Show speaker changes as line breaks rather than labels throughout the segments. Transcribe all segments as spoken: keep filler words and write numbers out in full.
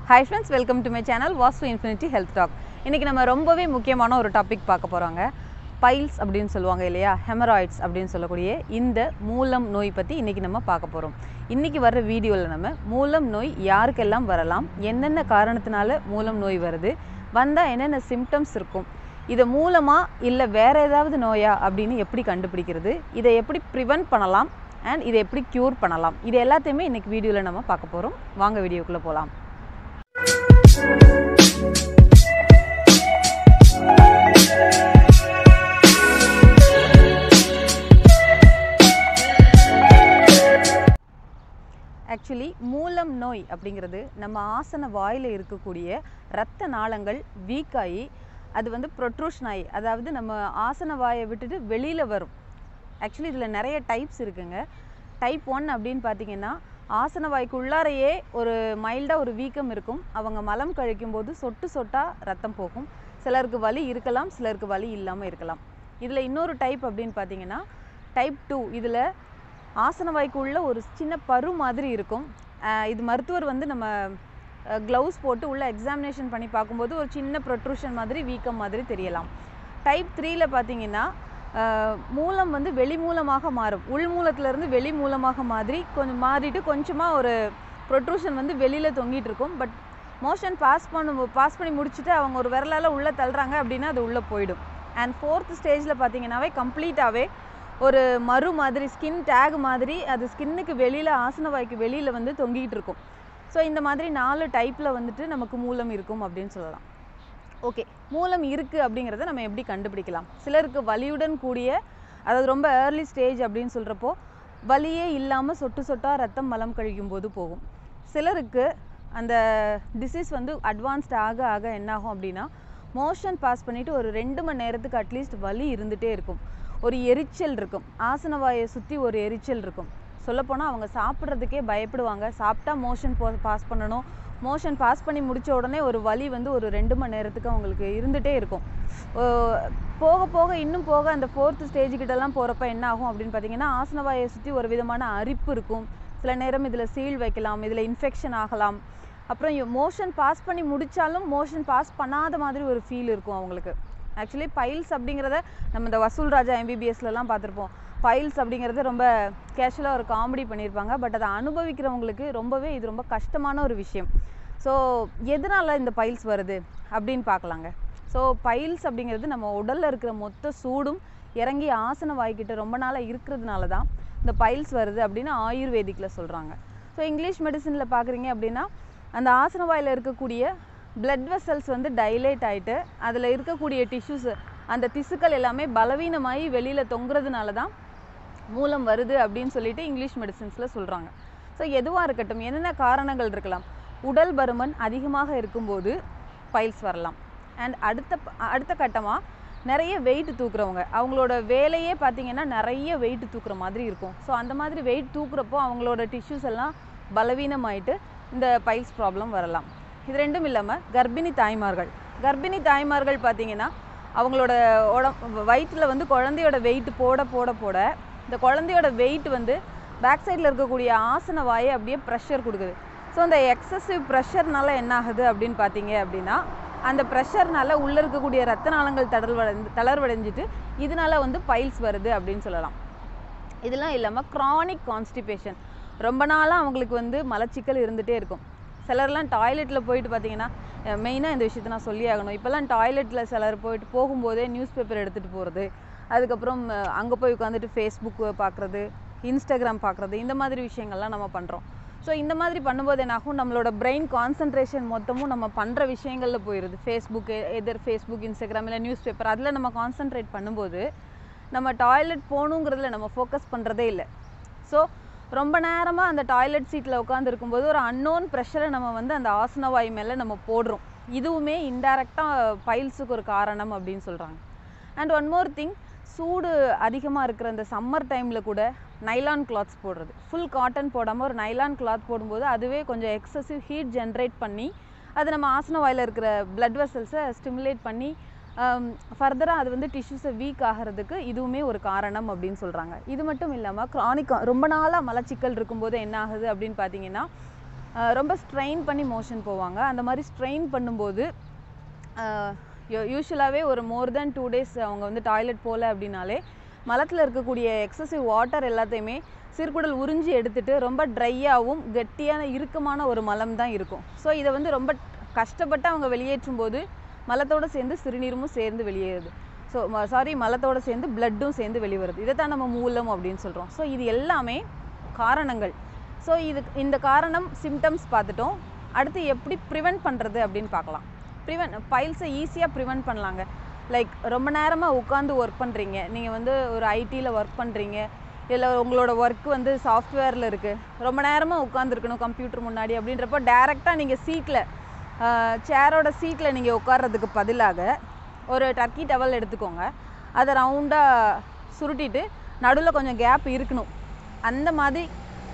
Hi friends, welcome to my channel Vastu Infinity Health Talk. இன்னைக்கு நம்ம ரொம்பவே முக்கியமான ஒரு டாபிக் பார்க்க போறோங்க. பைல்ஸ் அப்படினு சொல்லுவாங்க இல்லையா, ஹெமராய்ட்ஸ் அப்படினு சொல்லக்கூடிய இந்த மூலம் நோய் பத்தி இன்னைக்கு நம்ம பார்க்க போறோம். இன்னைக்கு வர வீடியோல நம்ம மூலம் நோய் யாருக்கெல்லாம் வரலாம், என்னென்ன காரணத்தினால மூலம் நோய் வருது, வந்தா என்னென்ன சிம்டம்ஸ் இருக்கும், இது மூலமா இல்ல வேற ஏதாவது நோயா அப்படினு எப்படி கண்டுபிடிக்கிறது, இதை எப்படி பிரிவென்ட் பண்ணலாம் and இதை எப்படி கியூர் பண்ணலாம், இது எல்லாத்தையுமே இன்னைக்கு வீடியோல நம்ம பார்க்க போறோம். வாங்க வீடியோக்குள்ள போலாம். ஆக்சுவலி மூலம் நோய் அப்படிங்கிறது நம்ம ஆசன வாயில் இருக்கக்கூடிய இரத்த நாளங்கள் வீக் ஆகி அது வந்து ப்ரொட்ரூஷன் ஆகி, அதாவது நம்ம ஆசன வாயை விட்டுட்டு வெளியில் வரும். ஆக்சுவலி இதில் நிறைய டைப்ஸ் இருக்குங்க. டைப் ஒன் அப்படின்னு பார்த்தீங்கன்னா, ஆசன வாய்க்கு உள்ளாரையே ஒரு மைல்டாக ஒரு வீக்கம் இருக்கும். அவங்க மலம் கழிக்கும் போது சொட்டு சொட்டாக ரத்தம் போகும். சிலருக்கு வலி இருக்கலாம், சிலருக்கு வலி இல்லாமல் இருக்கலாம். இதில் இன்னொரு டைப் அப்படின்னு பார்த்தீங்கன்னா டைப் டூ. இதில் ஆசன வாய்க்கு உள்ள ஒரு சின்ன பரு மாதிரி இருக்கும். இது மருத்துவர் வந்து நம்ம க்ளவுஸ் போட்டு உள்ள எக்ஸாமினேஷன் பண்ணி பார்க்கும்போது ஒரு சின்ன ப்ரொட்ரூஷன் மாதிரி வீக்கம் மாதிரி தெரியலாம். டைப் த்ரீயில் பார்த்தீங்கன்னா மூலம் வந்து வெளி மூலமாக மாறும். உள் மூலத்திலேருந்து வெளி மூலமாக மாதிரி கொஞ்சம் மாறிட்டு கொஞ்சமாக ஒரு ப்ரொட்ரூஷன் வந்து வெளியில் தொங்கிட்டு இருக்கும். பட் மோஷன் பாஸ் பண்ண பாஸ் பண்ணி முடிச்சுட்டு அவங்க ஒரு விரலால் உள்ளே தள்ளுறாங்க அப்படின்னா அது உள்ளே போயிடும். அண்ட் ஃபோர்த் ஸ்டேஜில் பார்த்தீங்கன்னாவே கம்ப்ளீட்டாகவே ஒரு மறு மாதிரி ஸ்கின் டேக் மாதிரி அது ஸ்கின்னுக்கு வெளியில் ஆசன வாய்க்கு வெளியில் வந்து தொங்கிட்டு இருக்கும். ஸோ இந்த மாதிரி நாலு டைப்பில் வந்துட்டு நமக்கு மூலம் இருக்கும் அப்படின்னு சொல்லலாம். ஓகே, மூலம் இருக்குது அப்படிங்கிறத நம்ம எப்படி கண்டுபிடிக்கலாம்? சிலருக்கு வலியுடன் கூடிய, அதாவது ரொம்ப ஏர்லி ஸ்டேஜ் அப்படின்னு சொல்கிறப்போ வலியே இல்லாமல் சொட்டு சொட்டாக ரத்தம் மலம் கழிக்கும் போது போகும். சிலருக்கு அந்த டிசீஸ் வந்து அட்வான்ஸ்ட் ஆக ஆக என்னாகும் அப்படின்னா, மோஷன் பாஸ் பண்ணிவிட்டு ஒரு ரெண்டு மணி நேரத்துக்கு அட்லீஸ்ட் வலி இருந்துகிட்டே இருக்கும். ஒரு எரிச்சல் இருக்கும், ஆசன வாயை சுற்றி ஒரு எரிச்சல் இருக்கும். சொல்லப்போனால் அவங்க சாப்பிட்றதுக்கே பயப்படுவாங்க. சாப்பிட்டா மோஷன் போ பாஸ் பண்ணணும், மோஷன் பாஸ் பண்ணி முடித்த உடனே ஒரு வலி வந்து ஒரு ரெண்டு மணி நேரத்துக்கு அவங்களுக்கு இருந்துகிட்டே இருக்கும். போக போக இன்னும் போக அந்த ஃபோர்த்து ஸ்டேஜுக்கிட்டலாம் போகிறப்ப என்ன ஆகும் அப்படின்னு பார்த்தீங்கன்னா, ஆசன வாயை சுற்றி ஒரு விதமான அரிப்பு இருக்கும். சில நேரம் இதில் சீல் வைக்கலாம், இதில் இன்ஃபெக்ஷன் ஆகலாம். அப்புறம் மோஷன் பாஸ் பண்ணி முடித்தாலும் மோஷன் பாஸ் பண்ணாத மாதிரி ஒரு ஃபீல் இருக்கும் அவங்களுக்கு. ஆக்சுவலி பைல்ஸ் அப்படிங்கிறத நம்ம இந்த வசூல் ராஜா எம்பிபிஎஸ்லலாம் பார்த்துருப்போம். பைல்ஸ் அப்படிங்கிறது ரொம்ப கேஷுவலாக ஒரு காமெடி பண்ணியிருப்பாங்க. பட் அதை அனுபவிக்கிறவங்களுக்கு ரொம்பவே இது ரொம்ப கஷ்டமான ஒரு விஷயம். ஸோ எதனால் இந்த பைல்ஸ் வருது அப்படின்னு பார்க்கலாங்க. ஸோ பைல்ஸ் அப்படிங்கிறது நம்ம உடலில் இருக்கிற மொத்த சூடும் இறங்கி ஆசன வாய்க்கிட்ட ரொம்ப நாளாக இருக்கிறதுனால தான் இந்த பைல்ஸ் வருது அப்படின்னு ஆயுர்வேதிக்கில் சொல்கிறாங்க. ஸோ இங்கிலீஷ் மெடிசனில் பார்க்குறீங்க அப்படின்னா, அந்த ஆசன வாயில் இருக்கக்கூடிய பிளட் வெசல்ஸ் வந்து டைலேட் ஆகிட்டு அதில் இருக்கக்கூடிய டிஷ்யூஸ், அந்த திசுக்கள் எல்லாமே பலவீனமாகி வெளியில் தொங்குறதுனால தான் மூலம் வருது அப்படின்னு சொல்லிட்டு இங்கிலீஷ் மெடிசன்ஸில் சொல்கிறாங்க. ஸோ எதுவாக இருக்கட்டும், என்னென்ன காரணங்கள் இருக்கலாம். உடல் பருமன் அதிகமாக இருக்கும்போது பைல்ஸ் வரலாம். அண்ட் அடுத்த அடுத்த கட்டமாக நிறைய வெயிட் தூக்குறவங்க, அவங்களோட வேலையே பார்த்திங்கன்னா நிறைய வெயிட் தூக்குற மாதிரி இருக்கும். ஸோ அந்த மாதிரி வெயிட் தூக்குறப்போ அவங்களோட டிஷ்யூஸ் எல்லாம் பலவீனமாயிட்டு இந்த பைல்ஸ் ப்ராப்ளம் வரலாம். இது ரெண்டும் இல்லாமல் கர்ப்பிணி தாய்மார்கள் கர்ப்பிணி தாய்மார்கள் பார்த்திங்கன்னா அவங்களோட உடம்பு வயிற்றில் வந்து குழந்தையோட வெயிட் போட போட போட இந்த குழந்தையோட வெயிட் வந்து பேக் சைடில் இருக்கக்கூடிய ஆசன வாயை அப்படியே ப்ரெஷர் கொடுக்குது. ஸோ அந்த எக்ஸசிவ் ப்ரெஷர்னால என்ன ஆகுது அப்படின்னு பார்த்தீங்க அப்படின்னா, அந்த ப்ரெஷர்னால உள்ளே இருக்கக்கூடிய ரத்த நாளங்கள் தளர்வடைந்து தளர்வடைஞ்சிட்டு இதனால வந்து பைல்ஸ் வருது அப்படின்னு சொல்லலாம். இதெல்லாம் இல்லாமல் க்ரானிக் கான்ஸ்டிபேஷன், ரொம்ப நாளாக அவங்களுக்கு வந்து மலச்சிக்கல் இருந்துகிட்டே இருக்கும். சிலர்லாம் டாய்லெட்டில் போயிட்டு பார்த்தீங்கன்னா, மெயினாக இந்த விஷயத்தை நான் சொல்லி ஆகணும். இப்போல்லாம் டாய்லெட்டில் சிலர் போயிட்டு போகும்போதே நியூஸ் பேப்பர் எடுத்துகிட்டு போகிறது, அதுக்கப்புறம் அங்கே போய் உட்காந்துட்டு ஃபேஸ்புக்கு பார்க்குறது, இன்ஸ்டாகிராம் பார்க்குறது, இந்த மாதிரி விஷயங்கள்லாம் நம்ம பண்ணுறோம். ஸோ இந்த மாதிரி பண்ணும்போது என்னாகும், நம்மளோட பிரெயின் கான்சன்ட்ரேஷன் மொத்தமும் நம்ம பண்ணுற விஷயங்களில் போயிடுது. ஃபேஸ்புக்கு எதர் ஃபேஸ்புக், இன்ஸ்டாகிராம் இல்லை நியூஸ் பேப்பர், அதில் நம்ம கான்சன்ட்ரேட் பண்ணும்போது நம்ம டாய்லெட் போகணுங்கிறதுல நம்ம ஃபோக்கஸ் பண்ணுறதே இல்லை. ஸோ ரொம்ப நேரமாக அந்த டாய்லெட் சீட்டில் உட்காந்து இருக்கும்போது ஒரு அன்னோன் ப்ரெஷரை நம்ம வந்து அந்த ஆசன வாய் மேலே நம்ம போடுறோம். இதுவுமே இன்டைரக்டாக பைல்ஸுக்கு ஒரு காரணம் அப்படின்னு சொல்கிறாங்க. அண்ட் ஒன் மோர் திங், சூடு அதிகமாக இருக்கிற அந்த சம்மர் டைமில் கூட நைலான் கிளாத்ஸ் போடுறது, ஃபுல் காட்டன் போடாமல் ஒரு நைலான் கிளாத் போடும்போது அதுவே கொஞ்சம் எக்ஸசிவ் ஹீட் ஜென்ரேட் பண்ணி அது நம்ம ஆசன வாயில் இருக்கிற பிளட் வெசல்ஸை ஸ்டிமுலேட் பண்ணி ஃபர்தராக அது வந்து டிஷ்யூஸை வீக் ஆகிறதுக்கு இதுவுமே ஒரு காரணம் அப்படின்னு சொல்கிறாங்க. இது மட்டும் இல்லாமல் க்ரானிக் ரொம்ப நாளாக மலச்சிக்கல் இருக்கும்போது என்ன ஆகுது அப்படின்னு பார்த்தீங்கன்னா, ரொம்ப ஸ்ட்ரெயின் பண்ணி மோஷன் போவாங்க. அந்த மாதிரி ஸ்ட்ரெயின் பண்ணும்போது யூஸ்வலாகவே ஒரு மோர் தென் டூ டேஸ் அவங்க வந்து டாய்லெட் போகல அப்படின்னாலே மலத்தில் இருக்கக்கூடிய எக்ஸசிவ் வாட்டர் எல்லாத்தையுமே சிறுகுடல் உறிஞ்சி எடுத்துட்டு ரொம்ப ட்ரையாகவும் கெட்டியான இறுக்கமான ஒரு மலம் தான் இருக்கும். ஸோ இதை வந்து ரொம்ப கஷ்டப்பட்டு அவங்க வெளியேற்றும் போது மலத்தோடு சேர்ந்து சிறுநீரும் சேர்ந்து வெளியேறுது. ஸோ சாரி மலத்தோடு சேர்ந்து பிளட்டும் சேர்ந்து வெளிவருது. இதை தான் நம்ம மூலம் அப்படின்னு சொல்கிறோம். ஸோ இது எல்லாமே காரணங்கள். ஸோ இது இந்த காரணம் சிம்டம்ஸ் பார்த்துட்டோம். அடுத்து எப்படி ப்ரிவெண்ட் பண்ணுறது அப்படின்னு பார்க்கலாம். ப்ரிவென்ட் பைல்ஸை ஈஸியாக ப்ரிவெண்ட் பண்ணலாங்க. லைக் ரொம்ப நேரமாக உட்காந்து ஒர்க் பண்ணுறீங்க, நீங்கள் வந்து ஒரு ஐடியில் ஒர்க் பண்ணுறீங்க, இல்லை உங்களோட ஒர்க் வந்து சாஃப்ட்வேரில் இருக்குது, ரொம்ப நேரமாக உட்காந்துருக்கணும் கம்ப்யூட்டர் முன்னாடி அப்படின்றப்போ டேரெக்டாக நீங்கள் சீட்டில் சேரோட சீட்டில் நீங்கள் உட்கார்றதுக்கு பதிலாக ஒரு டர்க்கி டவல் எடுத்துக்கோங்க. அதை ரவுண்டாக சுருட்டிட்டு நடுவில் கொஞ்சம் கேப் இருக்கணும். அந்த மாதிரி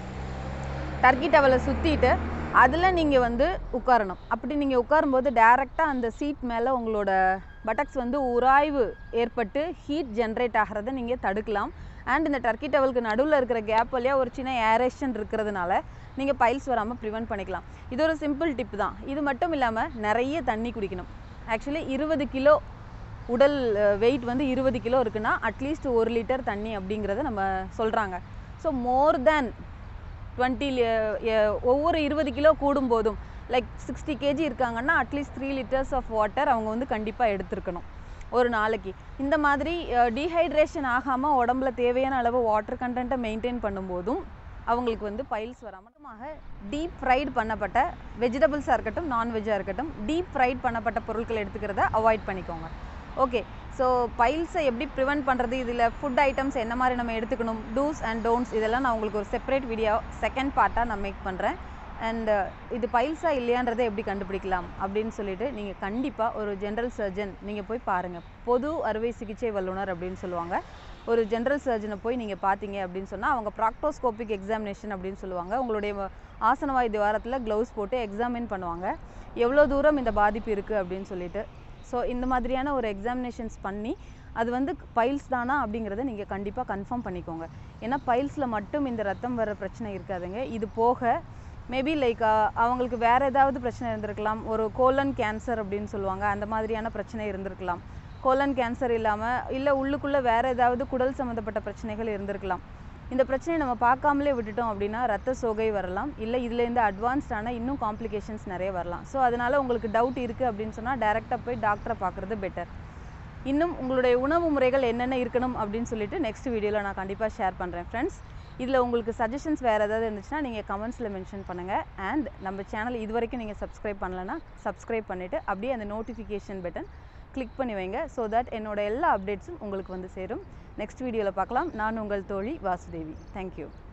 டர்க்கி டவலை சுற்றிட்டு அதில் நீங்கள் வந்து உட்காரணும். அப்படி நீங்கள் உட்காரும்போது டேரெக்டாக அந்த சீட் மேலே உங்களோட பட்டக்ஸ் வந்து உராய்வு ஏற்பட்டு ஹீட் ஜென்ரேட் ஆகிறத நீங்கள் தடுக்கலாம். அண்ட் இந்த டர்க்கி டவலுக்கு நடுவில் இருக்கிற கேப் வழியாக ஒரு சின்ன ஏரேஷன் இருக்கிறதுனால நீங்கள் பைல்ஸ் வராமல் ப்ரிவெண்ட் பண்ணிக்கலாம். இது ஒரு சிம்பிள் டிப் தான். இது மட்டும் இல்லாமல் நிறைய தண்ணி குடிக்கணும். ஆக்சுவலி இருபது கிலோ உடல் வெயிட் வந்து இருபது கிலோ இருக்குன்னா அட்லீஸ்ட் ஒரு லிட்டர் தண்ணி அப்படிங்கிறத நம்ம சொல்கிறாங்க. ஸோ மோர் தேன் டுவெண்ட்டி ஒவ்வொரு இருபது கிலோ கூடும்போதும் லைக் சிக்ஸ்டி கேஜி இருக்காங்கன்னா at least three litres of water அவங்க வந்து கண்டிப்பாக எடுத்துருக்கணும் ஒரு நாளைக்கு. இந்த மாதிரி டீஹைட்ரேஷன் ஆகாமல் உடம்புல தேவையான அளவு வாட்டர் கண்டென்ட்டை மெயின்டைன் பண்ணும்போதும் அவங்களுக்கு வந்து பைல்ஸ் வராமல். டீப் ஃப்ரைட் பண்ணப்பட்ட வெஜிடபிள்ஸாக இருக்கட்டும் நான்வெஜ்ஜாக இருக்கட்டும் டீப் ஃப்ரைட் பண்ணப்பட்ட பொருட்களை எடுத்துக்கிறத அவாய்ட் பண்ணிக்கோங்க. ஓகே, ஸோ பைல்ஸை எப்படி ப்ரிவெண்ட் பண்ணுறது, இதில் ஃபுட் ஐட்டம்ஸ் என்ன மாதிரி நம்ம எடுத்துக்கணும், டூஸ் அண்ட் டோன்ட்ஸ், இதெல்லாம் நான் உங்களுக்கு ஒரு செப்பரேட் வீடியோ செகண்ட் பார்ட்டாக நான் மேக் பண்ணுறேன். அண்ட் இது பைல்ஸாக இல்லையான்றதை எப்படி கண்டுபிடிக்கலாம் அப்படின்னு சொல்லிட்டு நீங்கள் கண்டிப்பாக ஒரு ஜென்ரல் சர்ஜன் நீங்கள் போய் பாருங்கள். பொது அறுவை சிகிச்சை வல்லுநர் அப்படின்னு சொல்லுவாங்க. ஒரு ஜென்ரல் சர்ஜனை போய் நீங்கள் பார்த்தீங்க அப்படின்னு சொன்னால் அவங்க ப்ராக்டோஸ்கோபிக் எக்ஸாமினேஷன் அப்படின்னு சொல்லுவாங்க. உங்களுடைய ஆசனவாய் துவாரத்தில் க்ளவுஸ் போட்டு எக்ஸாமின் பண்ணுவாங்க எவ்வளோ தூரம் இந்த பாதிப்பு இருக்குது அப்படின்னு சொல்லிட்டு. ஸோ இந்த மாதிரியான ஒரு எக்ஸாமினேஷன்ஸ் பண்ணி அது வந்து பைல்ஸ் தானா அப்படிங்கிறத நீங்கள் கண்டிப்பாக கன்ஃபார்ம் பண்ணிக்கோங்க. ஏன்னா பைல்ஸில் மட்டும் இந்த ரத்தம் வர பிரச்சனை இருக்காதுங்க. இது போக மேபி லைக் அவங்களுக்கு வேறு ஏதாவது பிரச்சனை இருந்திருக்கலாம். ஒரு கோலன் கேன்சர் அப்படின்னு சொல்லுவாங்க, அந்த மாதிரியான பிரச்சனை இருந்திருக்கலாம். கோலன் கேன்சர் இல்லாமல் இல்லை உள்ளுக்குள்ளே வேறு ஏதாவது குடல் சம்மந்தப்பட்ட பிரச்சனைகள் இருந்திருக்கலாம். இந்த பிரச்சனையை நம்ம பார்க்காமலே விட்டுட்டோம் அப்படின்னா ரத்த சோகை வரலாம், இல்லை இதுலேருந்து அட்வான்ஸ்டான இன்னும் காம்ப்ளிகேஷன்ஸ் நிறைய வரலாம். ஸோ அதனால் உங்களுக்கு டவுட் இருக்குது அப்படின்னு சொன்னால் டேரெக்டாக போய் டாக்டரை பார்க்குறது பெட்டர். இன்னும் உங்களுடைய உணவு முறைகள் என்னென்ன இருக்கணும் அப்படின்னு சொல்லிட்டு நெக்ஸ்ட் வீடியோவில் நான் கண்டிப்பாக ஷேர் பண்ணுறேன் ஃப்ரெண்ட்ஸ். இதில் உங்களுக்கு சஜஷன்ஸ் வேறு ஏதாவது இருந்துச்சுன்னா நீங்கள் கமெண்ட்ஸில் மென்ஷன் பண்ணுங்கள். அண்ட் நம்ம சேனல் இது வரைக்கும் நீங்கள் சப்ஸ்கிரைப் பண்ணலைன்னா சப்ஸ்கிரைப் பண்ணிவிட்டு அப்படியே அந்த நோட்டிஃபிகேஷன் பட்டன் கிளிக் பண்ணி வைங்க. ஸோ தட் என்னோட எல்லா அப்டேட்ஸும் உங்களுக்கு வந்து சேரும். நெக்ஸ்ட் வீடியோவில் பார்க்கலாம். நான் உங்கள் தோழி வாசுதேவி. தேங்க்யூ.